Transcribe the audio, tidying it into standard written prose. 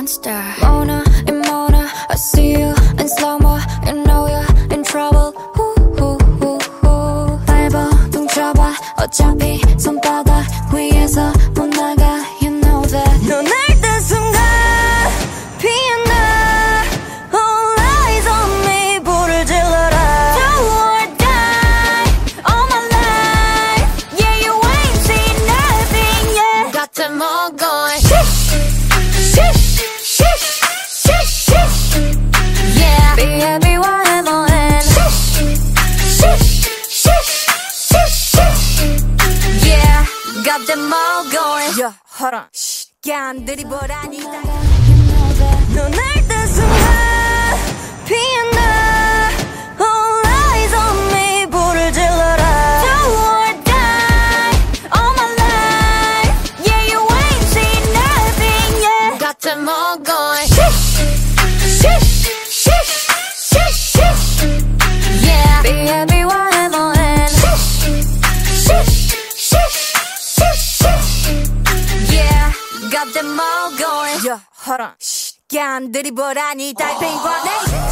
monster. Mona and Mona, I see you in slow-mo. You know you're in trouble. 발버둥 쳐봐. 어차피 손바닥 위에서 못 나가. You know that. 넌 알 때 순간 피어나. All eyes on me. 불을 질러라. Do or die all my life. Yeah, you ain't seen nothing yet. got them all going. Yeah, be happy while I'm in. Yeah, got them all going. 야, 하라. 깐들이 보라니. 넌 알 때 순간 피어나. All eyes on me. 불을 질러라. Do or die all my life. Yeah, you ain't seen nothing yet. got them all going. Yeah, be happy while I'm in. Yeah, got them all going. 야, 하라. 깐들이 보라니. 달팽이관에